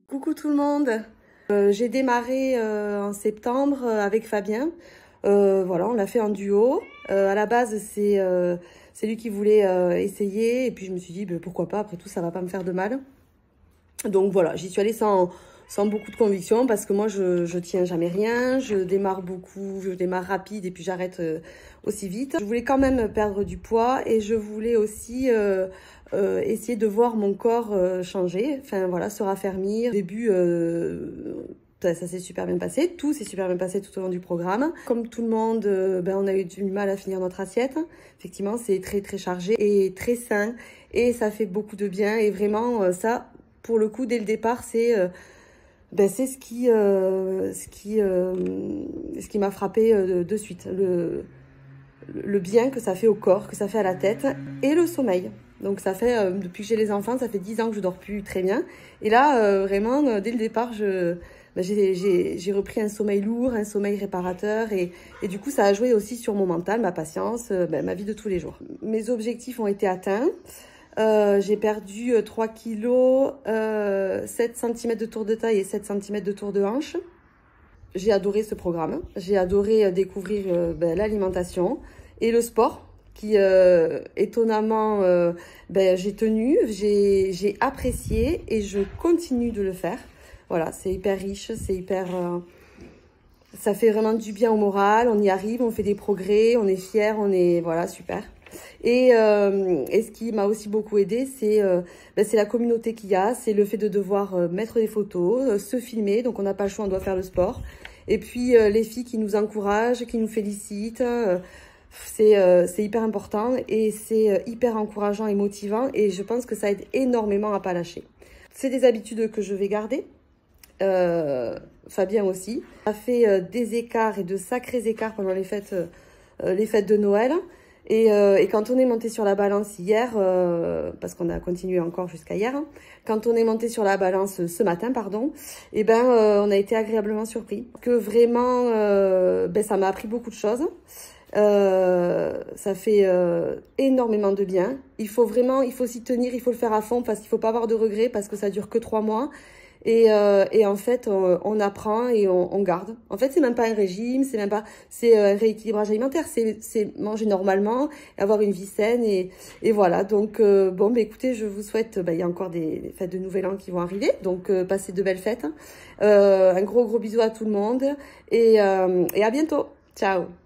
Coucou tout le monde. J'ai démarré en septembre avec Fabien. Voilà, on l'a fait en duo. À la base, c'est lui qui voulait essayer. Et puis je me suis dit, pourquoi pas, après tout, ça va pas me faire de mal. Donc voilà, j'y suis allée sans beaucoup de conviction parce que moi, je tiens jamais rien. Je démarre beaucoup, je démarre rapide et puis j'arrête aussi vite. Je voulais quand même perdre du poids et je voulais aussi essayer de voir mon corps changer, enfin voilà, se raffermir. Au début, ça s'est super bien passé, tout s'est super bien passé tout au long du programme. Comme tout le monde, on a eu du mal à finir notre assiette. Effectivement, c'est très très chargé et très sain et ça fait beaucoup de bien et vraiment ça, pour le coup, dès le départ, c'est ce qui m'a frappé de suite. Le bien que ça fait au corps, que ça fait à la tête et le sommeil. Donc ça fait, depuis que j'ai les enfants, ça fait 10 ans que je dors plus très bien. Et là, vraiment, dès le départ, j'ai repris un sommeil lourd, un sommeil réparateur. Et du coup, ça a joué aussi sur mon mental, ma patience, ma vie de tous les jours. Mes objectifs ont été atteints. J'ai perdu 3 kilos, 7 cm de tour de taille et 7 cm de tour de hanche. J'ai adoré ce programme. J'ai adoré découvrir l'alimentation et le sport qui, étonnamment, j'ai tenu, j'ai apprécié et je continue de le faire. Voilà, c'est hyper riche, c'est hyper... ça fait vraiment du bien au moral, on y arrive, on fait des progrès, on est fiers, on est... Voilà, super. Et ce qui m'a aussi beaucoup aidé, c'est la communauté qu'il y a, c'est le fait de devoir mettre des photos, se filmer, donc on n'a pas le choix, on doit faire le sport. Et puis les filles qui nous encouragent, qui nous félicitent, c'est hyper important et c'est hyper encourageant et motivant et je pense que ça aide énormément à pas lâcher. C'est des habitudes que je vais garder. Fabien aussi. On a fait des écarts et de sacrés écarts pendant les fêtes de Noël. Et quand on est monté sur la balance hier, parce qu'on a continué encore jusqu'à hier, hein, quand on est monté sur la balance ce matin, pardon, on a été agréablement surpris. Que vraiment, ça m'a appris beaucoup de choses. Ça fait énormément de bien. Il faut s'y tenir, il faut le faire à fond parce qu'il faut pas avoir de regrets parce que ça dure que 3 mois. Et en fait, on apprend et on garde. En fait, c'est même pas un régime, c'est un rééquilibrage alimentaire, c'est manger normalement, avoir une vie saine et voilà. Donc écoutez, je vous souhaite, il y a encore des fêtes de Nouvel An qui vont arriver, donc passez de belles fêtes. Un gros bisou à tout le monde et à bientôt. Ciao.